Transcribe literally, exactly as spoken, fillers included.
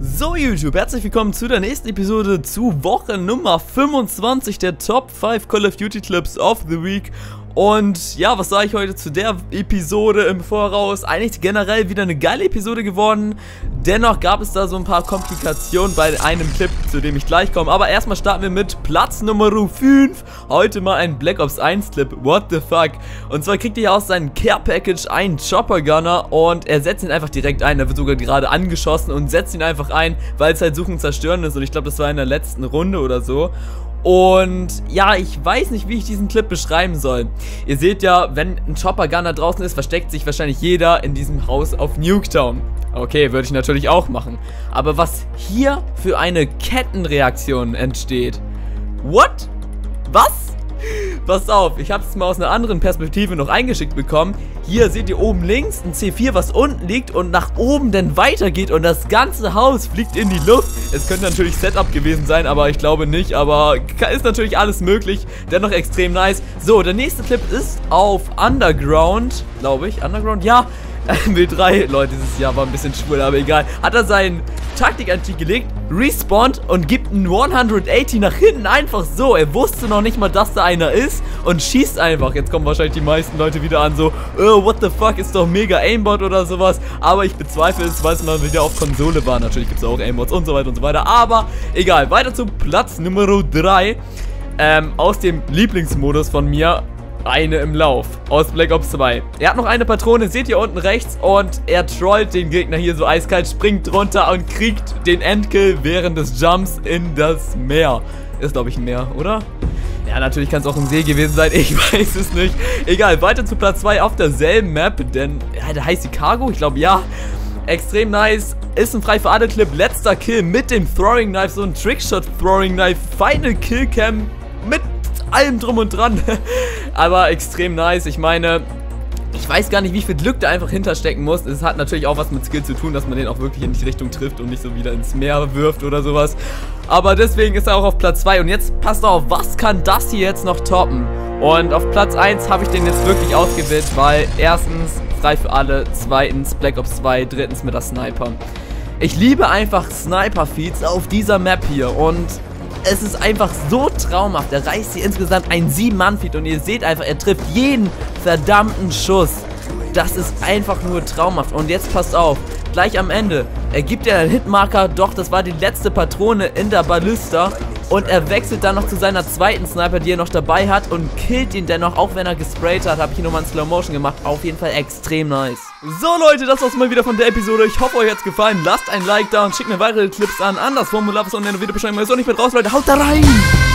So YouTube, herzlich willkommen zu der nächsten Episode zu Woche Nummer fünfundzwanzig der Top fünf Call of Duty Clips of the Week. Und ja, was sage ich heute zu der Episode im Voraus? Eigentlich generell wieder eine geile Episode geworden. Dennoch gab es da so ein paar Komplikationen bei einem Clip, zu dem ich gleich komme. Aber erstmal starten wir mit Platz Nummer fünf. Heute mal ein Black Ops eins Clip. What the fuck? Und zwar kriegt ihr hier aus seinem Care Package einen Chopper Gunner und er setzt ihn einfach direkt ein. Er wird sogar gerade angeschossen und setzt ihn einfach ein, weil es halt Suchen und Zerstören ist. Und ich glaube, das war in der letzten Runde oder so. Und ja, ich weiß nicht, wie ich diesen Clip beschreiben soll. Ihr seht ja, wenn ein Chopper Gunner draußen ist, versteckt sich wahrscheinlich jeder in diesem Haus auf Nuketown. Okay, würde ich natürlich auch machen. Aber was hier für eine Kettenreaktion entsteht. What? Was? Pass auf, ich habe es mal aus einer anderen Perspektive noch eingeschickt bekommen. Hier seht ihr oben links ein C vier, was unten liegt und nach oben dann weitergeht und das ganze Haus fliegt in die Luft. Es könnte natürlich Setup gewesen sein, aber ich glaube nicht. Aber ist natürlich alles möglich. Dennoch extrem nice. So, der nächste Clip ist auf Underground, glaube ich. Underground, ja. M W drei, Leute, dieses Jahr war ein bisschen schwul, aber egal. Hat er seinen Taktikanstieg gelegt, respawnt und gibt einen hundertachtzig nach hinten einfach so. Er wusste noch nicht mal, dass da einer ist und schießt einfach. Jetzt kommen wahrscheinlich die meisten Leute wieder an, so, oh, what the fuck, ist doch mega Aimbot oder sowas. Aber ich bezweifle es, weil es mal wieder auf Konsole war. Natürlich gibt es auch Aimbots und so weiter und so weiter. Aber egal, weiter zu Platz Nummer drei. Ähm, aus dem Lieblingsmodus von mir. Eine im Lauf aus Black Ops zwei. Er hat noch eine Patrone, seht ihr unten rechts. Und er trollt den Gegner hier so eiskalt, springt runter und kriegt den Endkill während des Jumps in das Meer. Ist, glaube ich, ein Meer, oder? Ja, natürlich kann es auch ein See gewesen sein, ich weiß es nicht. Egal, weiter zu Platz zwei auf derselben Map, denn, ja, der heißt die Cargo, ich glaube, ja. Extrem nice, ist ein frei für alle Clip, letzter Kill mit dem Throwing Knife, so ein Trickshot Throwing Knife, Final Kill Cam mit allem drum und dran. Aber extrem nice. Ich meine, ich weiß gar nicht, wie viel Glück da einfach hinterstecken muss. Es hat natürlich auch was mit Skill zu tun, dass man den auch wirklich in die Richtung trifft und nicht so wieder ins Meer wirft oder sowas. Aber deswegen ist er auch auf Platz zwei. Und jetzt passt auf, was kann das hier jetzt noch toppen? Und auf Platz eins habe ich den jetzt wirklich ausgewählt, weil erstens frei für alle, zweitens Black Ops zwei, drittens mit der Sniper. Ich liebe einfach Sniper-Feeds auf dieser Map hier und es ist einfach so traumhaft. Er reißt hier insgesamt ein sieben Mann Feed und ihr seht einfach, er trifft jeden verdammten Schuss. Das ist einfach nur traumhaft. Und jetzt passt auf, gleich am Ende, er gibt ja einen Hitmarker, doch das war die letzte Patrone in der Ballista. Und er wechselt dann noch zu seiner zweiten Sniper, die er noch dabei hat und killt ihn dennoch, auch wenn er gesprayt hat. Habe ich hier nochmal in Slow Motion gemacht. Auf jeden Fall extrem nice. So Leute, das war's mal wieder von der Episode. Ich hoffe, euch hat's gefallen. Lasst ein Like da und schickt mir weitere Clips an. An das Formular, was unten in der Videobeschreibung ist. Und ich bin raus, Leute. Haut da rein!